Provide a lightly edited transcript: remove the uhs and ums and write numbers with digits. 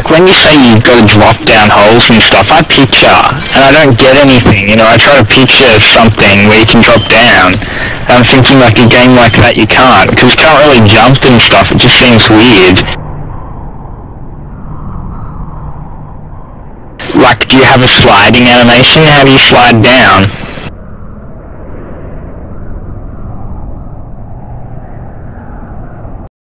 when you say you've got to drop down holes and stuff, I picture, and I don't get anything, you know, I try to picture something where you can drop down, and I'm thinking like a game like that you can't, because you can't really jump and stuff, it just seems weird. Like, do you have a sliding animation? How do you slide down?